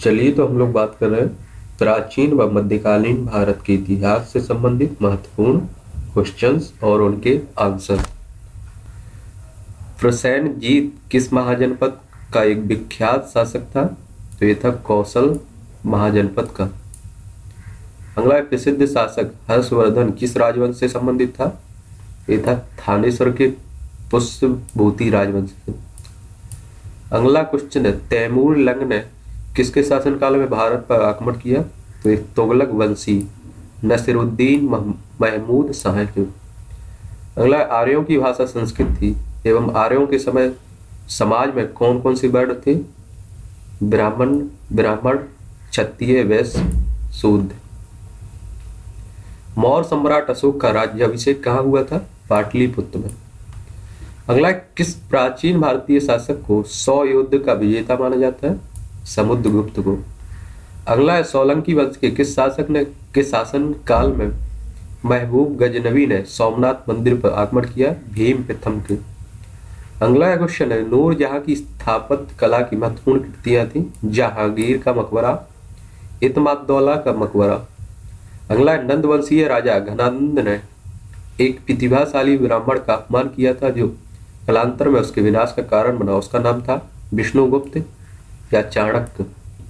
चलिए तो हम लोग बात कर रहे हैं प्राचीन व मध्यकालीन भारत के इतिहास से संबंधित महत्वपूर्ण क्वेश्चंस और उनके आंसर। प्रसेनजीत किस महाजनपद का एक विख्यात शासक था? तो ये था कौशल महाजनपद का। अगला प्रसिद्ध शासक हर्षवर्धन किस राजवंश से संबंधित था? ये था थानेश्वर के पुष्यभूति राजवंश से। अगला क्वेश्चन है तैमूर लंग ने किसके शासनकाल में भारत पर आक्रमण किया? तो एक तुगलक वंशी नसीरुद्दीन महमूद शाह के। अगला आर्यों की भाषा संस्कृत थी एवं आर्यों के समय समाज में कौन कौन सी वर्ण थे? ब्राह्मण क्षत्रिय वैश्य शूद्र। मौर्य सम्राट अशोक का राज्याभिषेक कहाँ हुआ था? पाटलिपुत्र में। अगला किस प्राचीन भारतीय शासक को 100 युद्ध का विजेता माना जाता है? समुद्रगुप्त को। अगला सोलंकी वंश के किस शासक ने के शासन काल में महबूब गजनवी ने सोमनाथ मंदिर पर आक्रमण किया? भीम प्रथम के। अगला क्वेश्चन है नूरजहां की स्थापत्य कला की महत्वपूर्ण कृतियां थी? जहांगीर का मकबरा, इत्माद-दौला का मकबरा। अगला नंद वंशीय राजा घनानंद ने एक प्रतिभाशाली ब्राह्मण का अपमान किया था जो कालांतर में उसके विनाश का कारण बना, उसका नाम था विष्णुगुप्त या चाणक्य।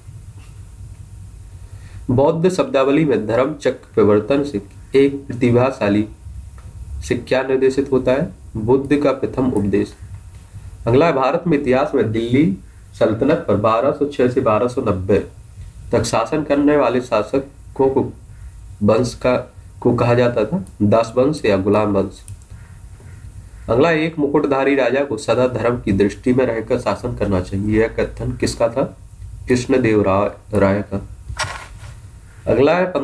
बौद्ध शब्दावली में धर्म चक्र प्रवर्तन से एक प्रतिभाशाली से क्या निर्देशित होता है? बुद्ध का प्रथम उपदेश। अगला भारत में इतिहास में दिल्ली सल्तनत पर 1206 से 1290 तक शासन करने वाले शासकों को वंश को कहा जाता था दास वंश या गुलाम वंश। अगला एक मुकुटधारी राजा को सदा धर्म की दृष्टि में रहकर शासन करना चाहिए, यह कथन किसका था? कृष्णदेव राय का। अगला है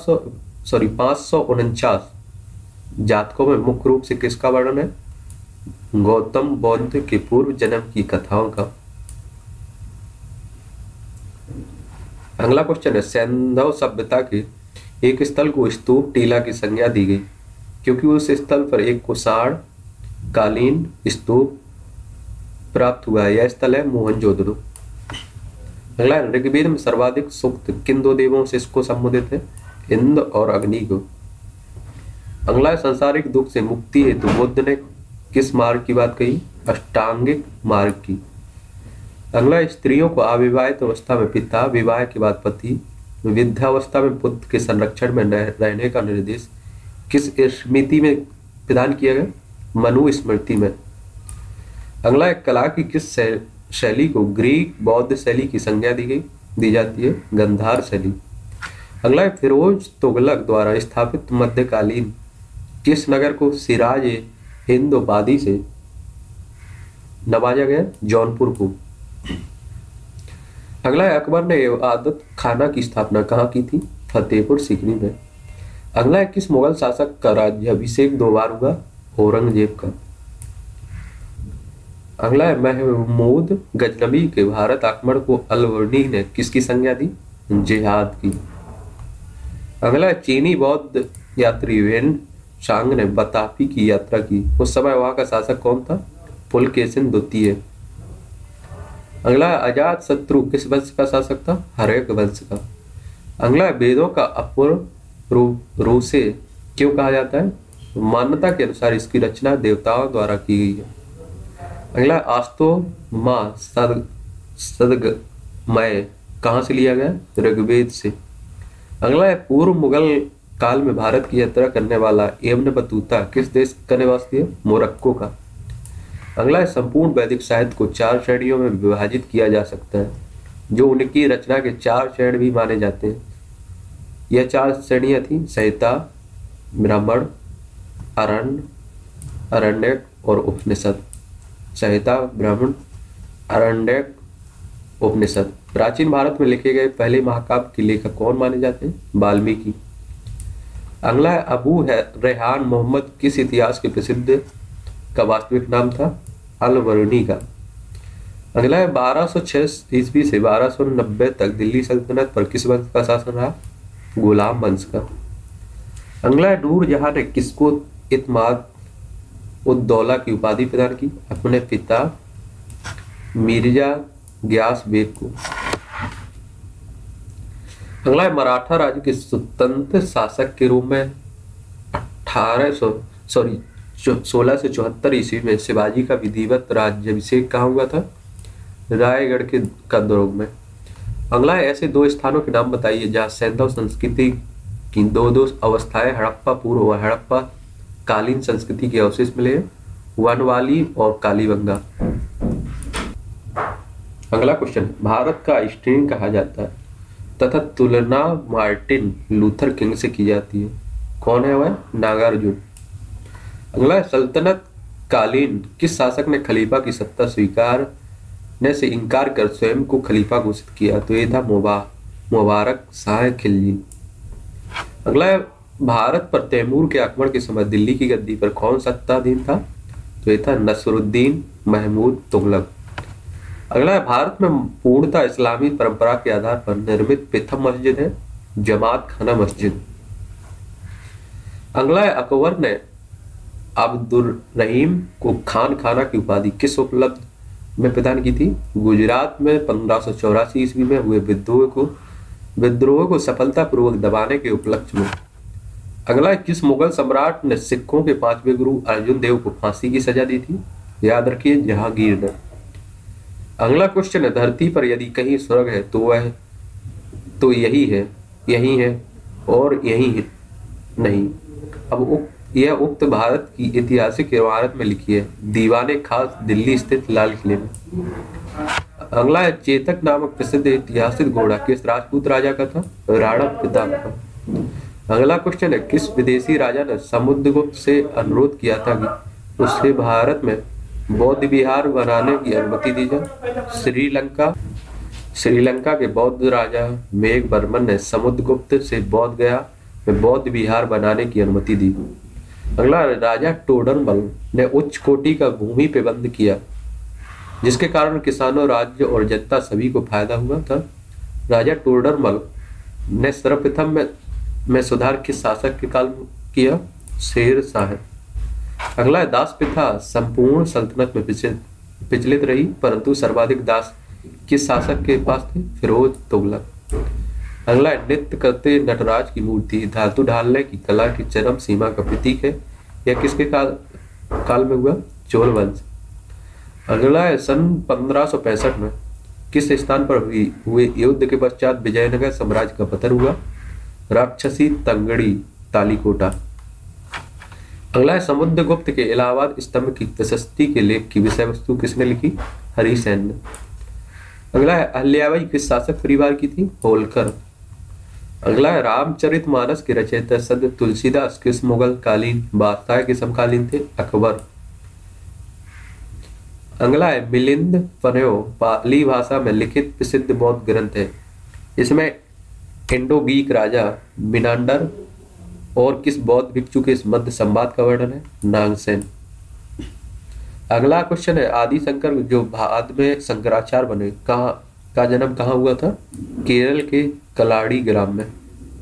549 जातकों में मुख्य रूप से किसका वर्णन है? गौतम बुद्ध के पूर्व जन्म की कथाओं का। अगला क्वेश्चन है सैंधव सभ्यता के एक स्थल को स्तूप टीला की संज्ञा दी गई क्योंकि उस स्थल पर एक कुषाण कालीन स्तूप प्राप्त हुआ है, यह स्थल है मोहनजोदड़ो। अगला ऋग्वेद में सर्वाधिक सूक्त किन दो देवों से इसको संबोधित है? इंद्र और अग्नि को। अगला सांसारिक दुख से मुक्ति हेतु बुद्ध ने किस मार्ग की बात कही? अष्टांगिक मार्ग की। अगला स्त्रियों को अविवाहित अवस्था में पिता, विवाह के बाद पति, वृद्धावस्था में पुत्र के संरक्षण में रहने का निर्देश किस स्मृति में प्रदान किया गया? मनु स्मृति में। अगला कला की किस शैली को ग्रीक बौद्ध शैली की संज्ञा दी जाती है? गंधार शैली। अगला फिरोज तुगलक द्वारा स्थापित मध्यकालीन किस नगर को सिराज हिंद उपाधि से नवाजा गया? जौनपुर को। अगला अकबर ने आदत खाना की स्थापना कहाँ की थी? फतेहपुर सीकरी में। अगला किस मुगल शासक का राज्याभिषेक 2 बार हुआ? औरंगजेब का। अगला है महमूद गजनवी के भारत आक्रमण को अलवर्णी ने किसकी संज्ञा दी? जिहाद की। अगला चीनी बौद्ध यात्री वेन चांग ने बतापी की यात्रा की, उस समय वहां का शासक कौन था? पुलकेशिन द्वितीय। अगला अजात शत्रु किस वंश का शासक था? हर्यक वंश का। अगला वेदों का अपूर्व रूप से क्यों कहा जाता है? मान्यता के अनुसार इसकी रचना देवताओं द्वारा की गई है। अगला आस्तो माँ सदगमय कहाँ से लिया गया? ऋग्वेद से। अगला है पूर्व मुगल काल में भारत की यात्रा करने वाला इब्न बतूता किस देश का निवासी है? मोरक्को का। अगला है संपूर्ण वैदिक साहित्य को 4 श्रेणियों में विभाजित किया जा सकता है जो उनकी रचना के 4 चरण भी माने जाते हैं। यह 4 श्रेणियां थी संहिता, ब्राह्मण, अरण्यक और उपनिषद। संहिता, ब्राह्मण, अरण्यक, उपनिषद। प्राचीन भारत में लिखे गए पहले महाकाव्य के लेखक कौन माने जाते हैं? वाल्मीकि। अगला है अबू रेहान मोहम्मद किस इतिहास के प्रसिद्ध का वास्तविक नाम था? अलवर्णी का। अगला है 1206 ईस्वी से 1290 तक दिल्ली सल्तनत पर किस वंश का शासन रहा? गुलाम वंश का। अगला है नूरजहां ने किसको इत्माद उद-दौला की उपाधि प्रदान की? अपने पिता मिर्जा गियास बेग को। अगला है मराठा राज्य के स्वतंत्र शासक के रूप में 1674 ईस्वी में शिवाजी का विधिवत राज्याभिषेक कहाँ हुआ था? रायगढ़ के का दुर्ग में। अगला है ऐसे दो स्थानों के नाम बताइए जहाँ सैंधव संस्कृति की दो अवस्थाएं हड़प्पा पूर्व और हड़प्पा कालीन संस्कृति के अवशेष मिले हैं। वनवाली और कालीबंगा। अगला क्वेश्चन, भारत का आइंस्टीन कहा जाता है तथा तुलना मार्टिन लूथर किंग से की जाती है। कौन है वह? नागार्जुन। अगला है सल्तनत कालीन किस शासक ने खलीफा की सत्ता स्वीकारने से इनकार कर स्वयं को खलीफा घोषित किया? तो ये था मुबारक शाह खिलजी। अगला है भारत पर तैमूर के आक्रमण के समय दिल्ली की गद्दी पर कौन सत्ताधीन था? तो ये था नसरुद्दीन महमूद तुगलक। अगला है भारत में पूर्णतः इस्लामी परंपरा के आधार पर निर्मित प्रथम मस्जिद है जमात खाना मस्जिद। अगला है अकबर ने अब्दुल रहीम को खान खाना की उपाधि किस उपलब्ध में प्रदान की थी? गुजरात में 1584 ईस्वी में हुए विद्रोह को सफलतापूर्वक दबाने के उपलक्ष्य में। अगला है किस मुगल सम्राट ने सिखों के 5वें गुरु अर्जुन देव को फांसी की सजा दी थी? याद रखिए जहांगीर ने। अगला क्वेश्चन है धरती पर यदि कहीं स्वर्ग है तो यही है और यही है नहीं। अब यह उक्त भारत की ऐतिहासिक इमारत में लिखी है दीवाने खास दिल्ली स्थित लाल किले में। अगला है चेतक नामक प्रसिद्ध ऐतिहासिक घोड़ा किस राजपूत राजा का था? राणा प्रताप का। अगला क्वेश्चन है किस विदेशी राजा ने समुद्रगुप्त से अनुरोध किया था कि उससे भारत में बौद्ध विहार बनाने की अनुमति दी जाए? श्रीलंका के बौद्ध राजा मेघवर्मन ने समुद्रगुप्त से बोध गया में बौद्ध विहार बनाने की अनुमति दी। अगला राजा टोडरमल ने उच्च कोटि का भूमि प्रबंध किया जिसके कारण किसानों, राज्य और जनता सभी को फायदा हुआ था। राजा टोडरमल ने सर्वप्रथम में सुधार किस शासक के काल में किया? शेर शाह। अगला है दास प्रथा संपूर्ण सल्तनत में प्रचलित रही परंतु सर्वाधिक दास किस शासक के पास थे? फिरोज तुगलक। अगला है नृत्य करते नटराज की मूर्ति धातु ढालने की कला की चरम सीमा का प्रतीक है। यह किसके काल में हुआ? चोल वंश। अगला है सन 1565 में किस स्थान पर हुए युद्ध के पश्चात विजयनगर साम्राज्य का पतन हुआ? राक्षसी तंगड़ी तालीकोटा। अगला है समुद्रगुप्त के इलाहाबाद स्तंभ की प्रशस्ति के लेख की विषय वस्तु किसने लिखी? हरिसेन ने। अगला है अहल्याबाई किस शासक परिवार की थी? होलकर। अगला है रामचरितमानस के रचयिता संत तुलसीदास किस मुगल कालीन बादशाह के समकालीन थे? अकबर। अगला है मिलिंद पन्यो पाली भाषा में लिखित प्रसिद्ध बौद्ध ग्रंथ है। इसमें इंडो-ग्रीक राजा मिनांडर और किस बौद्ध भिक्षु के इस मध्य संवाद का वर्णन है? नागसेन। अगला क्वेश्चन है आदि शंकर जो बाद में शंकराचार्य बने का जन्म कहाँ हुआ था? केरल के कलाड़ी ग्राम में।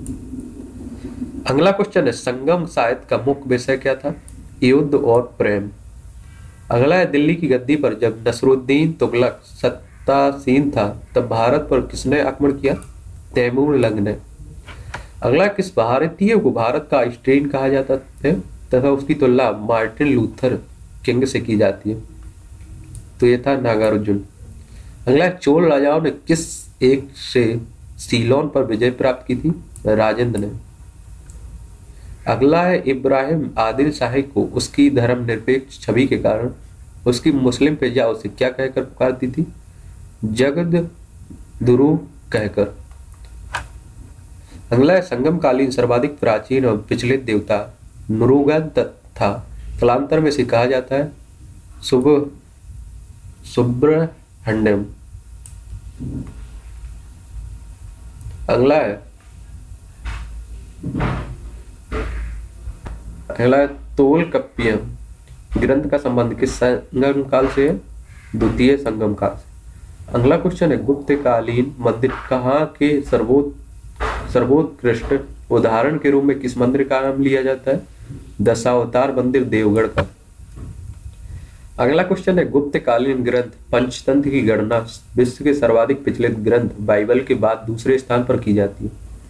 अगला क्वेश्चन है संगम साहित्य का मुख्य विषय क्या था? युद्ध और प्रेम। अगला है दिल्ली की गद्दी पर जब नसरुद्दीन तुगलक सत्तासीन था तब भारत पर किसने आक्रमण किया? तैमूर लंग ने। अगला किस भारतीय को भारत का आइंस्टीन कहा जाता है तथा उसकी तुलना मार्टिन लूथर किंग से की जाती है? तो ये था नागार्जुन। अगला चोल राजाओं ने किस एक से सीलोन पर विजय प्राप्त की थी? राजेंद्र ने। अगला है इब्राहिम आदिल शाही को उसकी धर्मनिरपेक्ष छवि के कारण उसकी मुस्लिम प्रजा उसे क्या कहकर पुकारती थी? जगद दुरू कहकर। अगला है संगमकालीन सर्वाधिक प्राचीन और विचलित देवता मुरुगन तथा कालांतर में से कहा जाता है सुब्रहण्यम। अगला है तोलकप्पियम ग्रंथ का संबंध किस संगम काल से है? द्वितीय संगम काल से। अगला क्वेश्चन है गुप्तकालीन मंदिर कहाँ के सर्वोत्कृष्ट उदाहरण के रूप में किस मंदिर का नाम लिया जाता है? दशावतार मंदिर देवगढ़ का। अगला क्वेश्चन है गुप्तकालीन ग्रंथ पंचतंत्र की गणना विश्व के सर्वाधिक प्रचलित ग्रंथ बाइबल के बाद दूसरे स्थान पर की जाती है।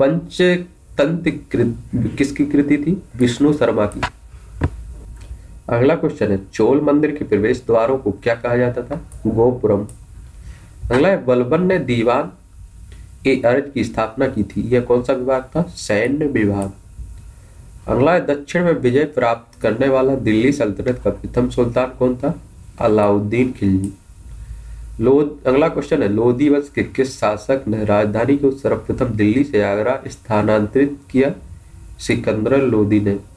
पंचतंत्र किसकी कृति थी? विष्णु शर्मा की। अगला क्वेश्चन है, चोल मंदिर के प्रवेश द्वारों को क्या कहा जाता था? गोपुरम। अगला है, बलबन ने दीवान ए अर्ज की स्थापना की थी, यह कौन सा विभाग था? सैन्य विभाग। अगला है, दक्षिण में विजय प्राप्त करने वाला दिल्ली सल्तनत का प्रथम सुल्तान कौन था? अलाउद्दीन खिलजी। अगला क्वेश्चन है, लोधी वंश के किस शासक ने राजधानी को सर्वप्रथम दिल्ली से आगरा स्थानांतरित किया? सिकंदर लोधी ने।